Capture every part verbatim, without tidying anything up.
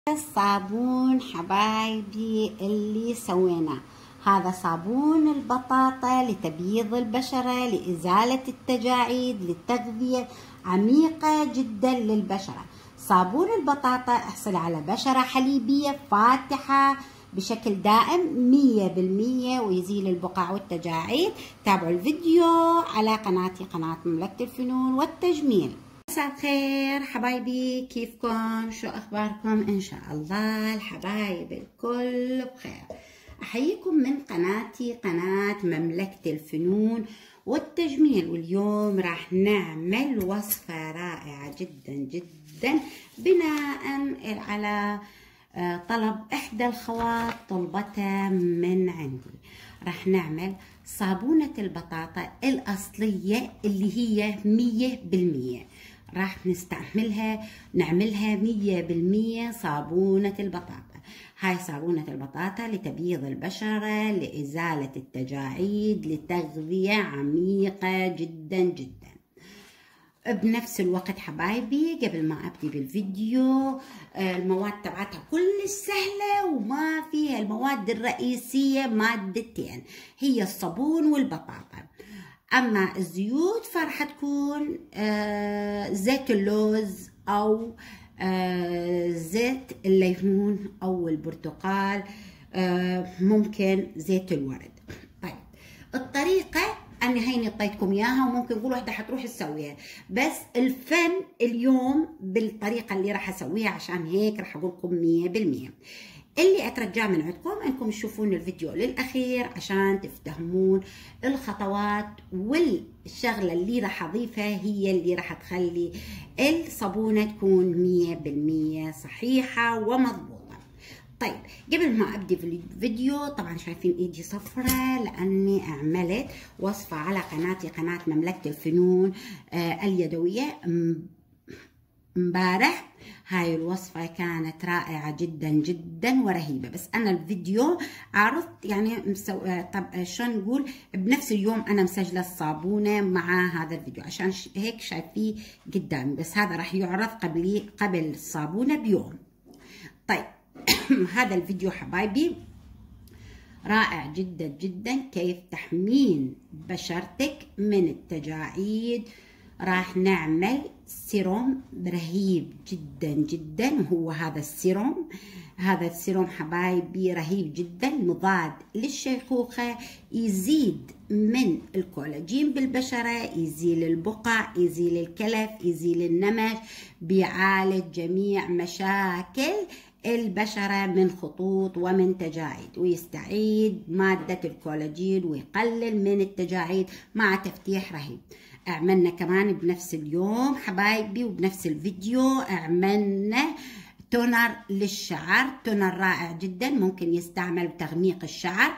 الصابون حبايبي اللي سويناه، هذا صابون البطاطا لتبييض البشرة، لإزالة التجاعيد، للتغذية عميقة جدا للبشرة. صابون البطاطا احصل على بشرة حليبية فاتحة بشكل دائم مية بالمية ويزيل البقع والتجاعيد. تابعوا الفيديو على قناتي، قناة مملكة الفنون والتجميل. مساء الخير حبايبي، كيفكم؟ شو اخباركم؟ ان شاء الله الحبايب الكل بخير. احييكم من قناتي، قناة مملكة الفنون والتجميل. واليوم راح نعمل وصفة رائعة جدا جدا بناء على طلب احدى الخوات طلبتها من عندي. راح نعمل صابونة البطاطا الاصلية اللي هي مية بالمية، راح نستعملها نعملها مية بالمية صابونة البطاطا. هاي صابونة البطاطا لتبييض البشرة، لإزالة التجاعيد، لتغذية عميقة جدا جدا. بنفس الوقت حبايبي، قبل ما ابدي بالفيديو، المواد تبعتها كل سهلة وما فيها المواد الرئيسية مادتين، هي الصابون والبطاطا. اما الزيوت فراح تكون زيت اللوز او زيت الليمون او البرتقال، ممكن زيت الورد. طيب الطريقة أنا هيني اعطيتكم اياها، وممكن تقولوا واحدة حتروح تسويها، بس الفن اليوم بالطريقة اللي راح اسويها، عشان هيك راح اقول لكم مية بالمية. اللي اترجاه من عندكم انكم تشوفون الفيديو للاخير عشان تفتهمون الخطوات، والشغلة اللي راح اضيفها هي اللي راح تخلي الصابونة تكون مية بالمية صحيحة ومضبوطة. طيب قبل ما ابدي في الفيديو، طبعا شايفين ايدي صفرة لاني عملت وصفة على قناتي، قناة مملكة الفنون آه اليدوية امبارح. هاي الوصفة كانت رائعة جدا جدا ورهيبة، بس انا الفيديو عرضت يعني مسو... طب شلون نقول، بنفس اليوم انا مسجلة الصابونة مع هذا الفيديو، عشان هيك شايفيه قدامي، بس هذا راح يعرض قبل قبل الصابونة بيوم. طيب هذا الفيديو حبايبي رائع جدا جدا، كيف تحمين بشرتك من التجاعيد. راح نعمل سيروم رهيب جدا جدا، هو هذا السيروم. هذا السيروم حبايبي رهيب جدا، مضاد للشيخوخة، يزيد من الكولاجين بالبشرة، يزيل البقع، يزيل الكلف، يزيل النمش، بيعالج جميع مشاكل البشرة من خطوط ومن تجاعيد، ويستعيد مادة الكولاجين ويقلل من التجاعيد مع تفتيح رهيب. عملنا كمان بنفس اليوم حبايبي وبنفس الفيديو عملنا تونر للشعر، تونر رائع جدا ممكن يستعمل بتغميق الشعر،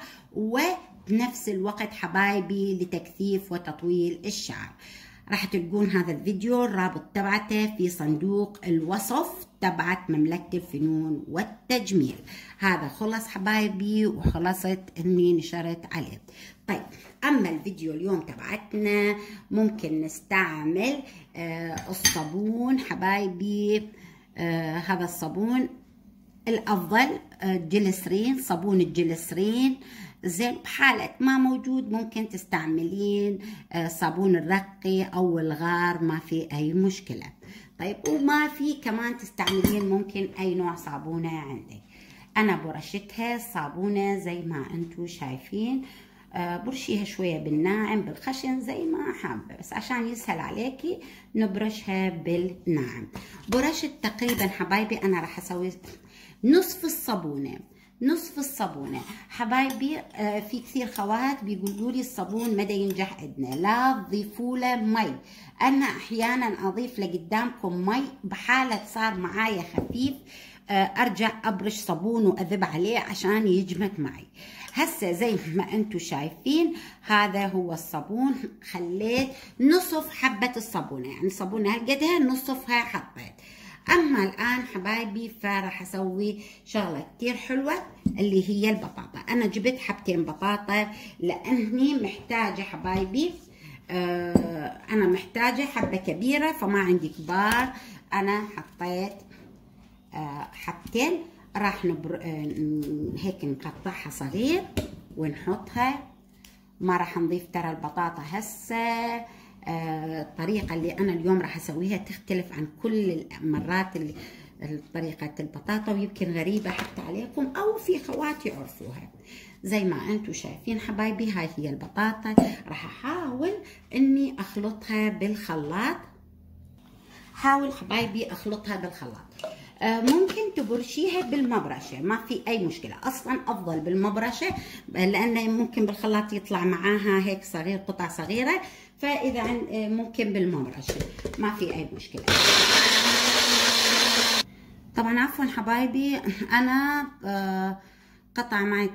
وبنفس الوقت حبايبي لتكثيف وتطويل الشعر. راح تلقون هذا الفيديو الرابط تبعته في صندوق الوصف تبعت مملكة الفنون والتجميل. هذا خلص حبايبي، وخلصت اني نشرت عليه. طيب اما الفيديو اليوم تبعتنا، ممكن نستعمل آه الصابون حبايبي. آه هذا الصابون الافضل آه جليسرين، صابون الجليسرين. زين بحالة ما موجود ممكن تستعملين آه صابون الرقي او الغار، ما في اي مشكلة. طيب وما في كمان تستعملين ممكن اي نوع صابونة عندك. انا برشتها صابونة زي ما انتم شايفين، آه برشيها شوية بالناعم بالخشن زي ما حابة، بس عشان يسهل عليكي نبرشها بالناعم. برشت تقريبا حبايبي، انا راح اسوي نصف الصابونة، نصف الصابونة حبايبي. آه في كثير خوات بيقولوا لي الصابون مدى ينجح عندنا، لا تضيفوا له مي. انا احيانا اضيف لقدامكم مي، بحالة صار معايا خفيف آه ارجع ابرش صابون واذب عليه عشان يجمد معي. هسه زي ما انتم شايفين هذا هو الصابون، خليت نصف حبة الصابونة، يعني صابونة هالقدها نصفها حطيت. اما الان حبايبي فراح اسوي شغله كتير حلوه اللي هي البطاطا. انا جبت حبتين بطاطا لاني محتاجه حبايبي، آه انا محتاجه حبه كبيره فما عندي كبار. انا حطيت آه حبتين راح نبر... آه هيك نقطعها صغير ونحطها. ما راح نضيف ترى البطاطا هسه. آه الطريقة اللي أنا اليوم راح أسويها تختلف عن كل المرات اللي طريقة البطاطا، ويمكن غريبة حتى عليكم أو في خوات يعرفوها. زي ما أنتم شايفين حبايبي، هاي هي البطاطا. راح أحاول إني أخلطها بالخلاط. حاول حبايبي أخلطها بالخلاط. آه ممكن تبرشيها بالمبرشة، ما في أي مشكلة، أصلا أفضل بالمبرشة لأنه ممكن بالخلاط يطلع معاها هيك صغير، قطع صغيرة، فإذا ممكن بالمبرشة ما في أي مشكلة. طبعا عفوا حبايبي، أنا آه قطع معي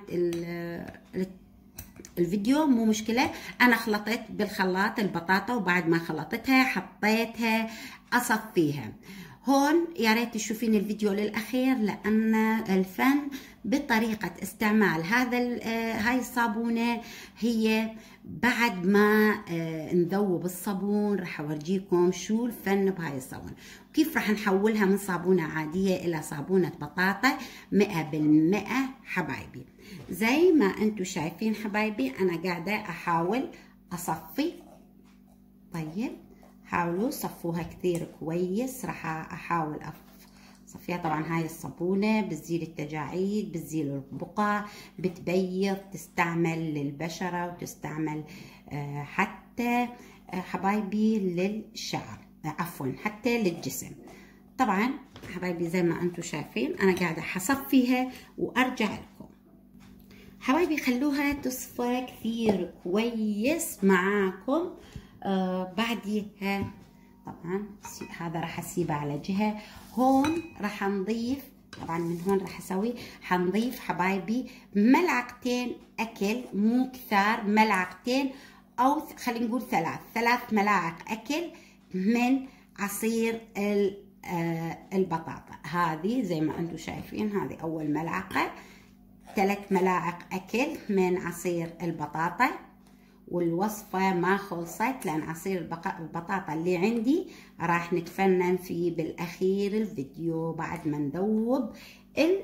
الفيديو، مو مشكلة. أنا خلطت بالخلاط البطاطا، وبعد ما خلطتها حطيتها أصفيها. هون يا ريت تشوفين الفيديو للأخير، لأن الفن بطريقة استعمال هذا هاي الصابونة هي بعد ما نذوب الصابون. راح أورجيكم شو الفن بهاي الصابونة، وكيف راح نحولها من صابونة عادية إلى صابونة بطاطا مئة بالمئة حبايبي. زي ما أنتم شايفين حبايبي، أنا قاعدة أحاول أصفي. طيب حاولوا صفوها كثير كويس. راح احاول اصفيها. طبعا هاي الصابونه بتزيل التجاعيد، بتزيل البقع، بتبيض، تستعمل للبشره وتستعمل حتى حبايبي للشعر، عفوا حتى للجسم. طبعا حبايبي زي ما انتم شايفين انا قاعده حصفيها وارجع لكم. حبايبي خلوها تصفى كثير كويس معاكم. آه بعديها طبعا هذا راح اسيبه على جهه. هون راح نضيف، طبعا من هون راح اسوي، حنضيف حبايبي ملعقتين اكل، مو كثار، ملعقتين او خلينا نقول ثلاث ثلاث ملاعق اكل من عصير آه البطاطا. هذه زي ما انتم شايفين، هذه اول ملعقه. ثلاث ملاعق اكل من عصير البطاطا. والوصفة ما خلصت، لأن عصير البطاطا اللي عندي راح نتفنن فيه بالأخير الفيديو بعد ما نذوب ال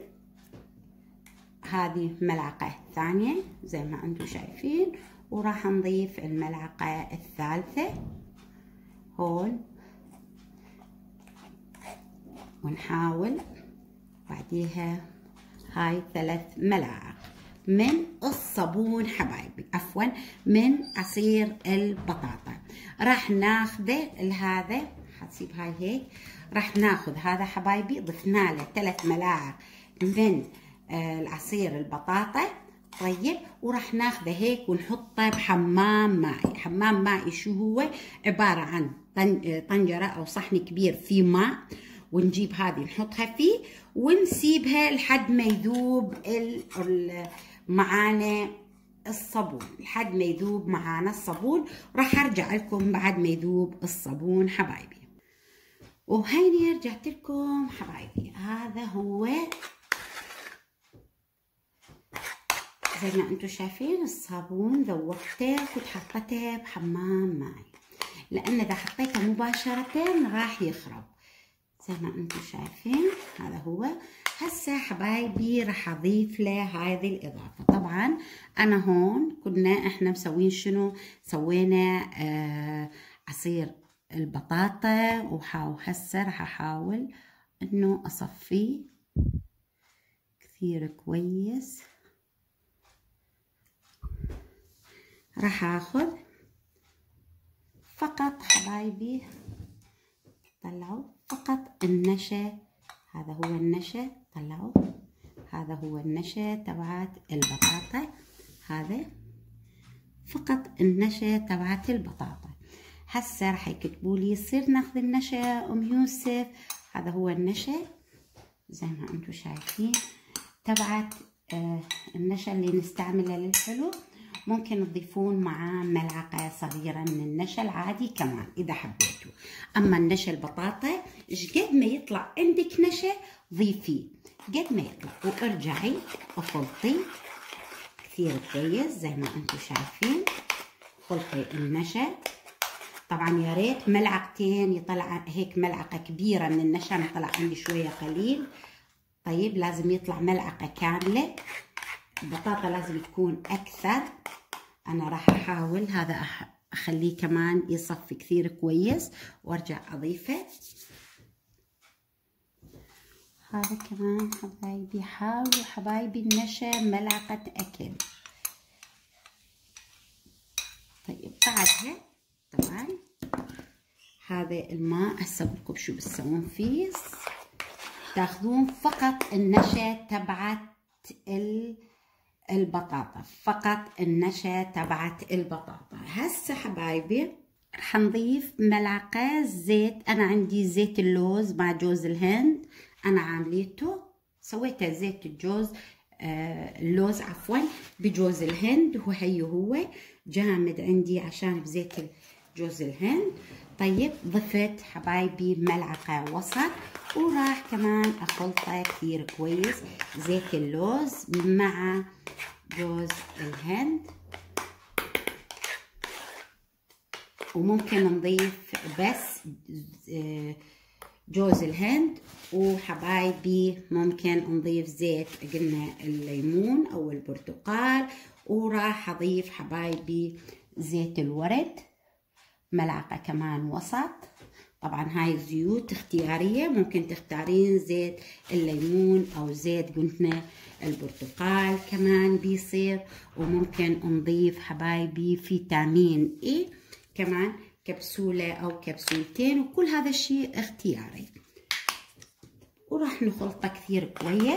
هذه ملعقة ثانية زي ما أنتم شايفين، وراح نضيف الملعقة الثالثة هون، ونحاول بعديها هاي ثلاث ملاعق من الصابون حبايبي، عفوا من عصير البطاطا. راح ناخذه هذا، حسيب هاي هيك، راح ناخذ هذا حبايبي، ضفنا له ثلاث ملاعق من العصير البطاطا. طيب وراح ناخذه هيك ونحطه بحمام مائي. حمام مائي شو هو؟ عبارة عن طنجرة أو صحن كبير فيه ماء، ونجيب هذه نحطها فيه ونسيبها لحد ما يذوب ال معانا الصابون، لحد ما يذوب معانا الصابون. راح ارجع لكم بعد ما يذوب الصابون حبايبي. وهيني رجعت لكم حبايبي. هذا هو زي ما انتم شايفين الصابون ذوبته، كنت حطيته بحمام ماي، لان اذا حطيته مباشرة راح يخرب زي ما انتم شايفين. هذا هو. هسه حبايبي راح اضيف له هذه الاضافه. طبعا انا هون كنا احنا مسوين شنو؟ سوينا آه عصير البطاطا، وهسه راح احاول انه اصفيه كثير كويس. راح اخذ فقط حبايبي، طلعوا فقط النشا، هذا هو النشا، طلعوا هذا هو النشا تبعت البطاطا، هذا فقط النشا تبعت البطاطا. هسه راح يكتبوا لي يصير ناخذ النشا ام يوسف؟ هذا هو النشا زي ما انتم شايفين تبعت آه النشا اللي نستعمله للحلو. ممكن تضيفون معاه ملعقة صغيرة من النشا العادي كمان إذا حبيتوا. أما النشا البطاطا قد ما يطلع عندك نشا ضيفيه قد ما يطلع، وارجعي وخلطي كثير كويس زي ما انتم شايفين. خلطي النشا طبعا يا ريت ملعقتين، يطلع هيك ملعقة كبيرة من النشا، طلع عندي شوية قليل. طيب لازم يطلع ملعقة كاملة. البطاطا لازم تكون أكثر. أنا راح أحاول هذا أخليه كمان يصفي كثير كويس وأرجع أضيفه. هذا كمان حبايبي، حاولوا حبايبي النشا ملعقة أكل. طيب بعدها طبعا هذا الماء هسه بقول لكم شو بتسوون فيه. تاخذون فقط النشا تبعت البطاطا، فقط النشا تبعت البطاطا. هسه حبايبي رح نضيف ملعقة زيت. أنا عندي زيت اللوز مع جوز الهند، أنا عامليته سويته زيت الجوز آه اللوز عفوا بجوز الهند، وهي هو جامد عندي عشان بزيت جوز الهند. طيب ضفت حبايبي ملعقة وسط، وراح كمان أخلطه كثير كويس زيت اللوز مع جوز الهند. وممكن نضيف بس جوز الهند، وحبايبي ممكن نضيف زيت قلنا الليمون أو البرتقال. وراح أضيف حبايبي زيت الورد ملعقة كمان وسط. طبعا هاي زيوت اختيارية، ممكن تختارين زيت الليمون أو زيت قلنا البرتقال كمان بيصير. وممكن نضيف حبايبي فيتامين إي كمان كبسولة أو كبسولتين، وكل هذا الشيء اختياري. وراح نخلطه كثير كويس.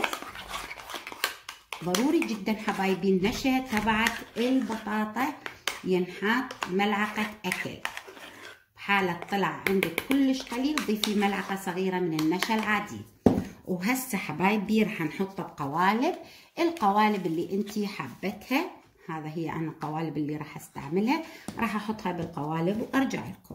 ضروري جدا حبايبي النشا تبعت البطاطا ينحط ملعقة أكل. بحالة طلع عندك كلش قليل ضيفي ملعقة صغيرة من النشا العادي. وهسه حبايبي رح نحطه بقوالب، القوالب اللي انتي حابتها. هذا هي انا القوالب اللي راح استعملها، راح احطها بالقوالب وارجع لكم.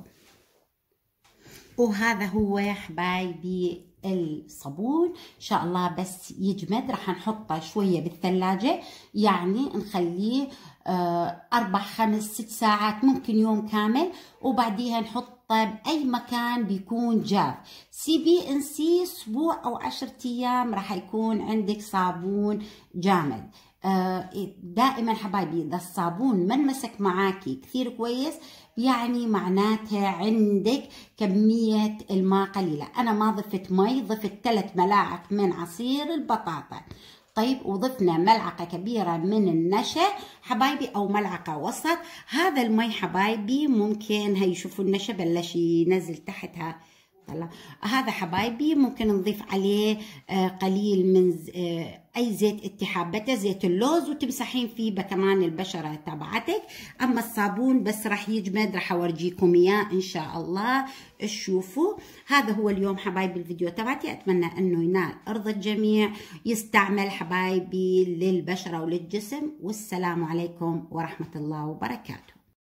وهذا هو حبايبي الصابون ان شاء الله بس يجمد. راح نحطه شويه بالثلاجه، يعني نخليه اربع خمس ست ساعات، ممكن يوم كامل، وبعديها نحطه باي مكان بيكون جاف. سيبيه انسي اسبوع او عشرة ايام راح يكون عندك صابون جامد. دائما حبايبي اذا الصابون ما انمسك معاكي كثير كويس يعني معناتها عندك كمية الماء قليلة. انا ما ضفت مي، ضفت ثلاث ملاعق من عصير البطاطا. طيب وضفنا ملعقة كبيرة من النشا حبايبي او ملعقة وسط. هذا المي حبايبي ممكن هي شوفوا النشا بلش ينزل تحتها. طلع هذا حبايبي ممكن نضيف عليه قليل من اي زيت انت حابته، زيت اللوز، وتمسحين فيه كمان البشره تبعتك. اما الصابون بس راح يجمد، راح اورجيكم اياه ان شاء الله تشوفوا. هذا هو اليوم حبايبي الفيديو تبعتي، اتمنى انه ينال ارض الجميع، يستعمل حبايبي للبشره وللجسم. والسلام عليكم ورحمه الله وبركاته.